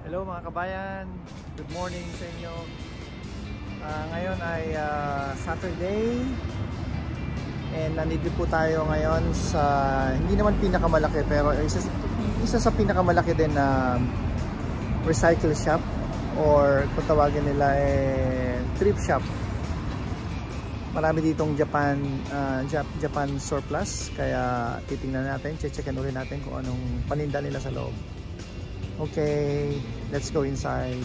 Hello mga kabayan, good morning sa inyo. Ngayon ay Saturday and nandito po tayo ngayon sa hindi naman pinakamalaki pero isa sa pinakamalaki din na recycle shop or kung tawagin nila thrift shop. Marami ditong Japan surplus, kaya titingnan natin, checkin ulit natin kung anong paninda nila sa loob. Okay, let's go inside.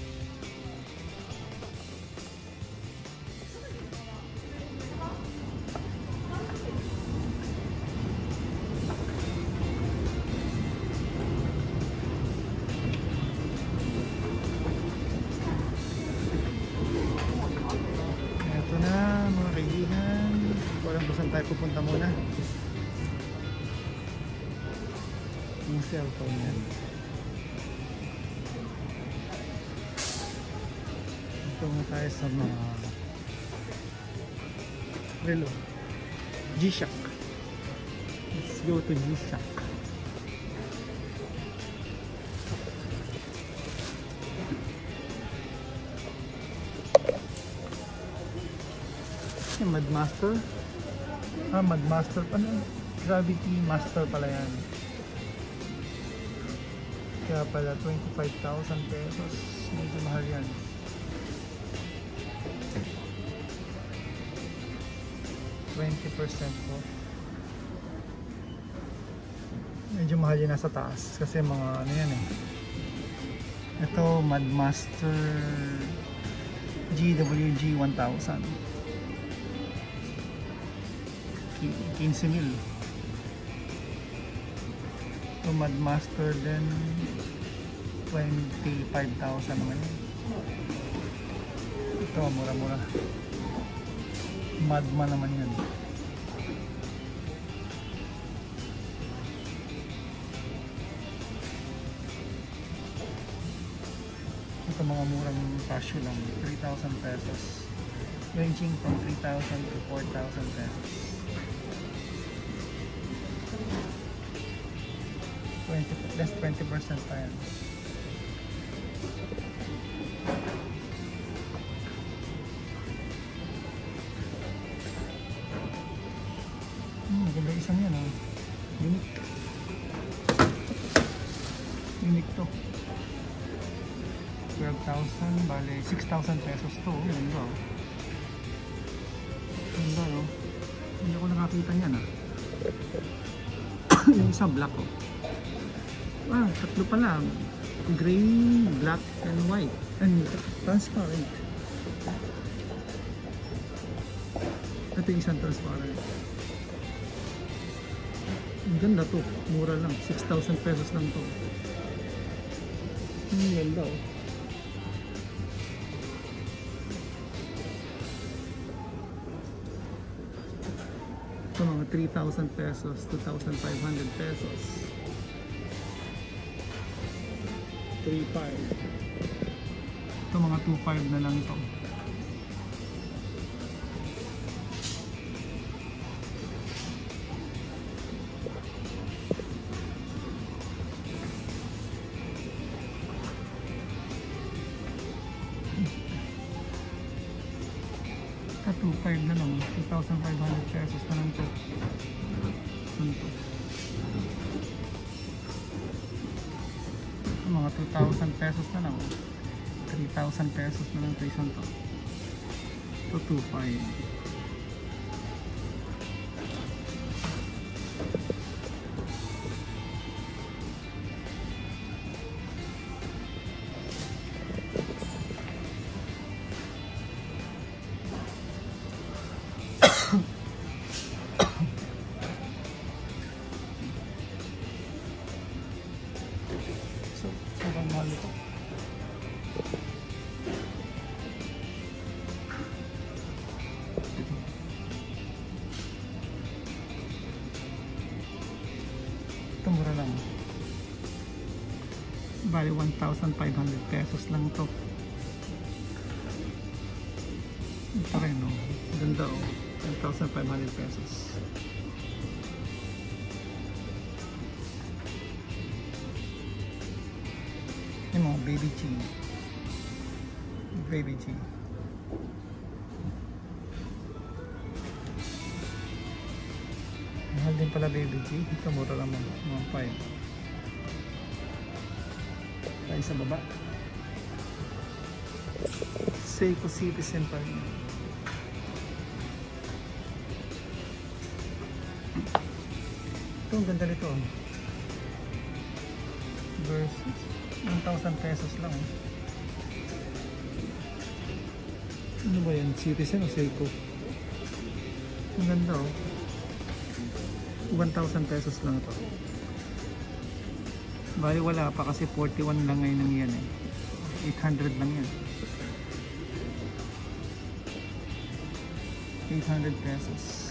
Ito na mga kaibigan, walang saan tayo pupunta muna. Yung cellphone yan. Ito nga tayo sa mga relo. G-Shock. Let's go to G-Shock. Yung Madmaster. Madmaster pa na. Gravity Master pala yan. Kaya pala 25,000 pesos. Medyo mahal yan. %20 po. Medyo mahal yun nasa taas kasi mga ano yan Ito Madmaster GWG 1000, 15,000. Ito Madmaster din 25,000 naman yun. Ito mura-mura. Madma naman yan. Ito mga murang Casio lang, 3,000 pesos, ranging from 3,000 to 4,000 pesos. 20% pa yan. Maganda isang yan Unique. Unique to. 12,000, bale 6,000 pesos to. Ganda Ganda Hindi ako nakakita niyan Yung isa black tatlo pala. Gray, black, and white. And transparent. Ito yung isang transparent. Ang ganda to, mura lang, 6,000 pesos lang to. Ang ganda Ito mga 3,000 pesos, 2,500 pesos. 3,500. Ito mga 2,500 na lang to. Ito 2,500 na lang, 2,500 pesos na lang to. Mga 2,000 pesos na lang, 3,000 pesos na lang to. Ito 2,500. Sobrang mahal ito. Ito mura lang. Bali 1,500 pesos lang ito. Ito rin ganda 1,500 pesos. Yung mga baby G. Baby G. Mahal din pala baby G. Ito mura lang mga 5. Tayo sa baba. Seiko Citizen pa rin. Ito, ang ganda nito. Versus 1,000 pesos lang. Ano ba yan? Citizen o Seiko? Ang ganda oh. 1,000 pesos lang ito. Bali wala pa kasi 41 lang ngayon ng yan eh. 800 lang yan. 800 pesos.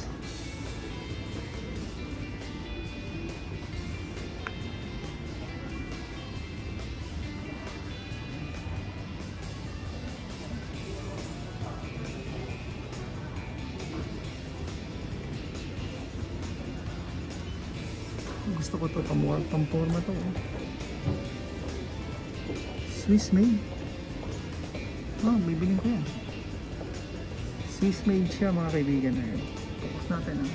Gusto ko to, pamporma to. Swiss made. Oh, bibiling ko yan. Swiss made siya mga kaibigan. Ayan. Tapos natin ah.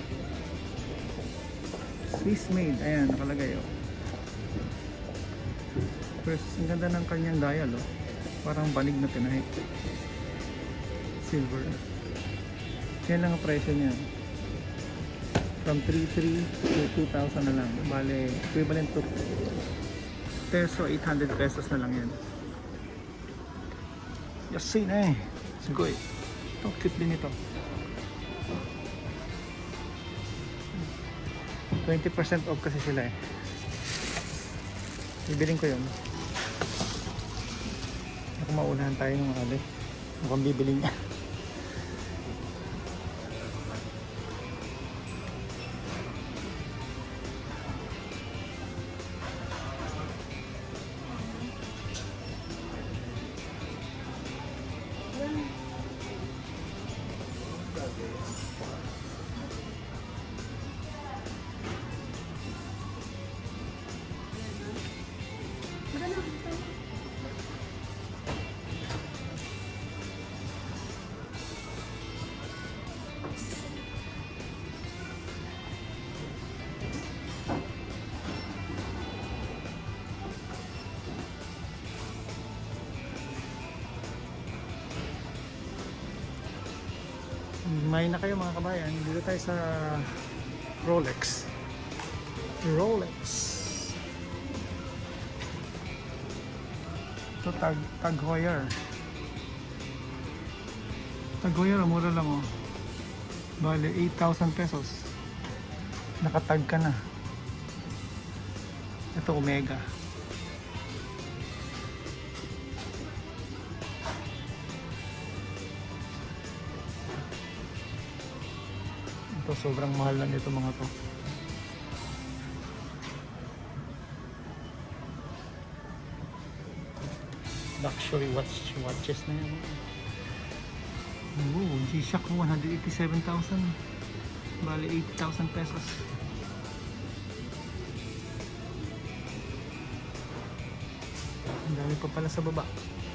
Swiss made. Ayan, nakalagay oh. First, ang ganda ng kanyang dial oh. Parang banig na tinahik. Silver. Yan lang ang presyo niya. From 3,300 to 2,000 na lang. Bale, equivalent to peso, 800 pesos na lang yan. Yasay na eh. Sigoy. Ito, cute din ito. 20% off kasi sila eh. Bibiling ko yun. Ako maunahan tayo ng mga alay. Mukhang bibiling niya. May na kayo mga kabayan. Dito tayo sa Rolex. Rolex. Ito Tag Heuer. Tag Heuer, mura lang oh. Bale 8,000 pesos. Nakatag ka na. Ito Omega. Ito sobrang mahal lang ito mga to. Luxury watches na yan. Oh, G-Shock 187,000. Bale 80,000 pesos. Ang dami pa pala sa baba.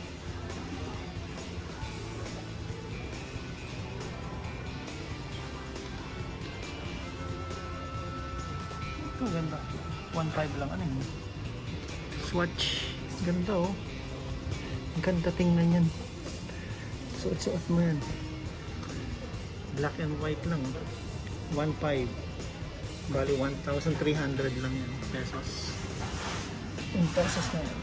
Ito ganda. 1.5 lang ano yun. Swatch. Ganda oh. Ang ganda tingnan yan. Suot-suot mo yan. Black and white lang oh. 1.5. Bali 1,300 lang yan. Pesos. Yung pesos na yan.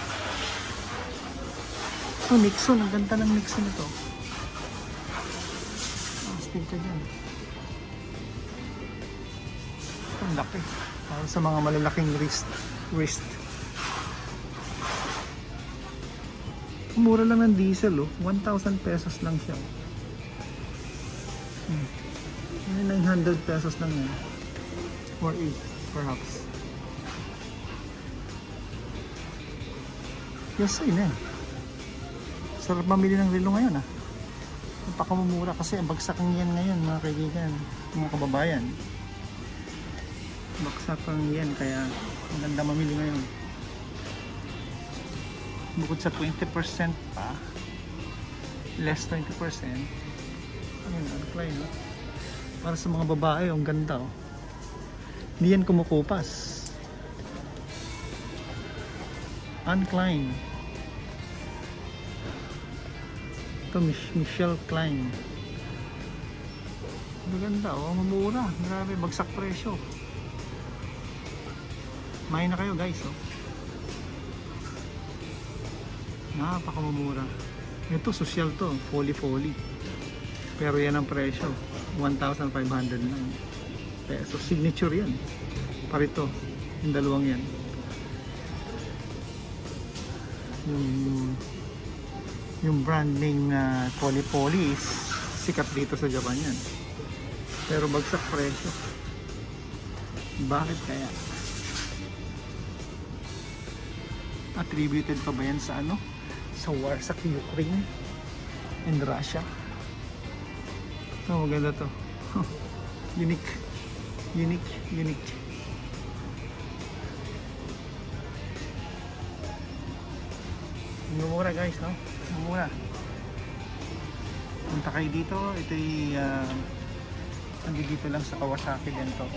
Oh, Nixon. Ang ganda ng Nixon ito. Astig ka dyan. Ang laki. Para sa mga malalaking wrist. Mura lang ng diesel oh. 1,000 pesos lang siya. 900 pesos lang yan. Or 8 perhaps. Yes, yun eh. Sarap mamili ng relo ngayon ah. Napakamumura kasi ang bagsak yan ngayon mga kaibigan, mga kababayan. Baksak ang yan kaya maganda mamili ngayon. Bukod sa 20% pa, less 20%. Ayun, Anne Klein, no? Para sa mga babae, ang ganda, oh. Hindi yan kumukupas. Anne Klein. Ito, Michelle Klein. Maganda, oh, mamura. Grabe, bagsak presyo. Main na kayo, guys, oh. Napakamamura. Ito, social to, folly. Pero yan ang presyo, 1,500 lang peso. Signature yan. Parito, yung dalawang yan. Yung brand name na Poly is sikat dito sa Japan yan. Pero bagsak presyo. Bakit kaya? Attributed pa ba yan sa ano? Sa war sa Ukraine and Russia? Ito, maganda to. Unique. Mumura, guys, no? Mumura. Punta kayo dito. Ito'y dito lang sa Kawasaki din to.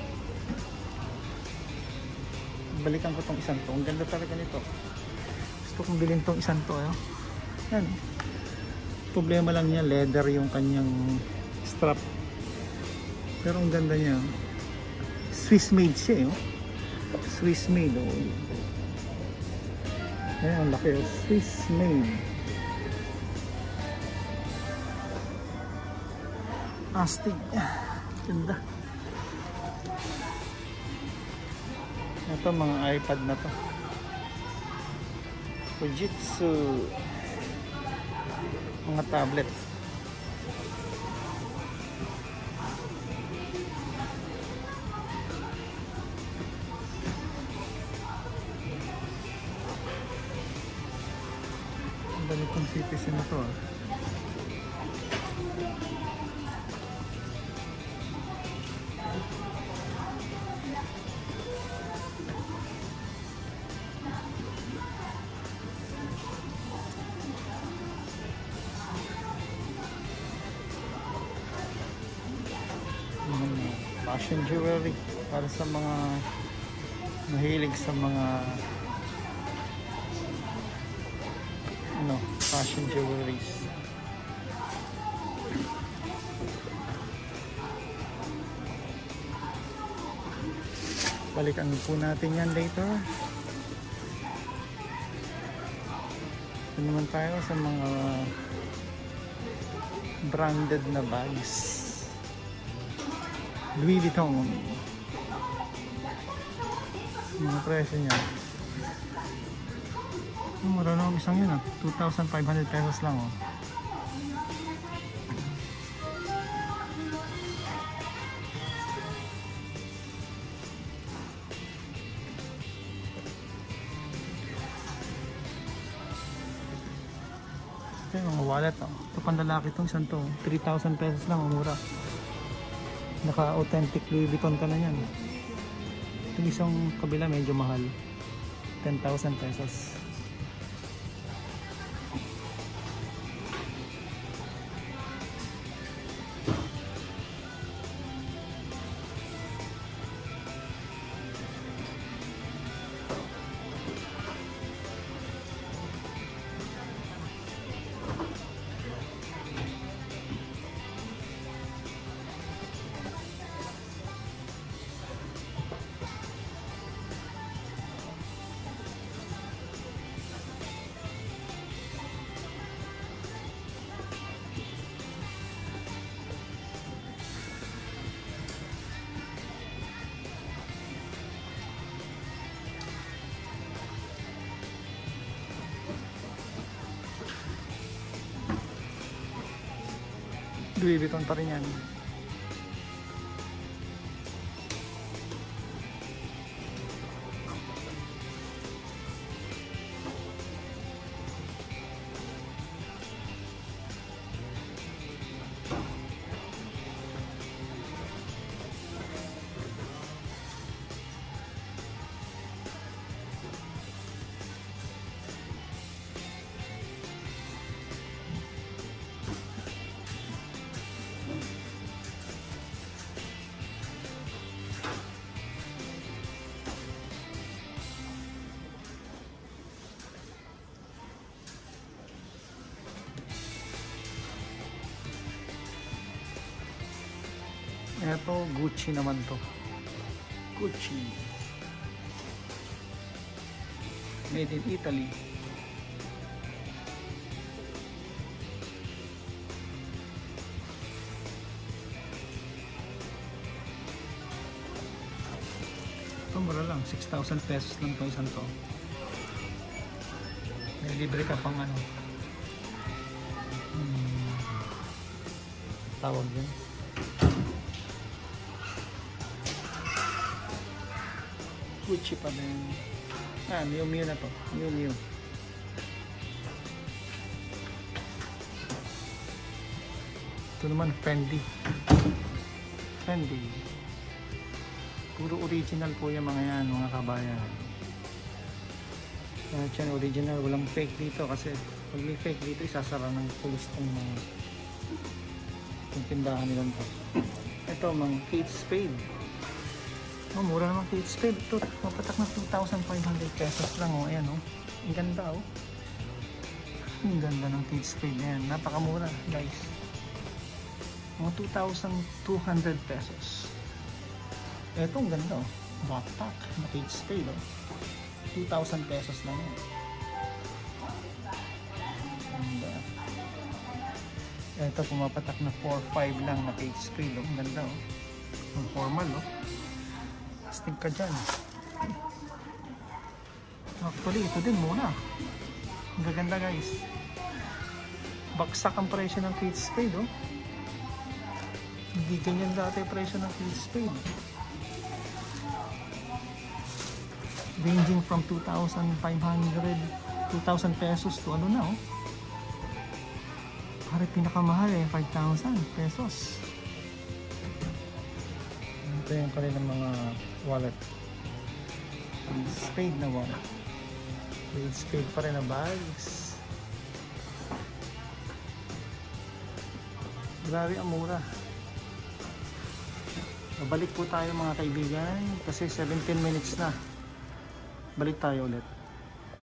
Balikan ko tong isang to. Ang ganda talaga nito. Gusto kong bilhin tong isang to, eh. Yan. Problema lang niya, leather yung kanyang strap. Pero ang ganda niya. Swiss made siya, eh. Swiss made, oh. Ayan, ang laki, oh. Swiss made. Astig. Ganda. Ito, mga iPad na to. Fujitsu. Mga tablet. Ang dami kong CPC na to, ah. Fashion jewelry para sa mga mahilig sa mga fashion jewelries. Balikan po natin yan later. Ito naman tayo sa mga branded na bags. Louis Vuitton. Mga presyo niya. Mura na ang isang yun, 2,500 pesos lang, oh. Ito yung mga wallet, oh. Ito panlalaki itong isang to, 3,000 pesos lang, mura. Naka-authentic Louis Vuitton ka na yan. Yung isang kabila medyo mahal, 10,000 pesos. Louis Vuitton pa rin yan. Eto, Gucci naman to. Gucci. Made in Italy. Ito, mura lang. 6,000 pesos lang to, isang to. May libre ka pang ano. Tawag yun. Gucci pa din. Miu Miu na to. Miu Miu. Ito naman Fendi. Fendi. Puro original po yung mga yan, mga kabayan. Kahit yan original, walang fake dito kasi pag may fake dito, isasara ng pulis ng mga yung tindahan nilang to. Ito, mga Kate Spade. Mura naman Kate Spade. Ito, mapatak na 2,500 pesos lang. Ayan, ang ganda, ang ganda ng Kate Spade na yan. Napakamura, guys. Mga 2,200 pesos. Ito, ang ganda, backpack na Kate Spade, 2,000 pesos lang yan. Ganda. Ito, pumapatak na 4,500 lang na Kate Spade, ang ganda, ang formal, astig ka dyan. Actually, ito din muna. Ang gaganda, guys. Baksak ang presyo ng Kate Spade, Hindi ganyan dati presyo ng Kate Spade. Ranging from 2,500, 2,000 pesos to ano na, Pare pinakamahal 5,000 pesos. Ito yung kanilang mga wallet. Spade na wallet. Spade pa rin na bags. Grabe ang mura. Babalik po tayo mga kaibigan kasi 17 minutes na. Balik tayo ulit.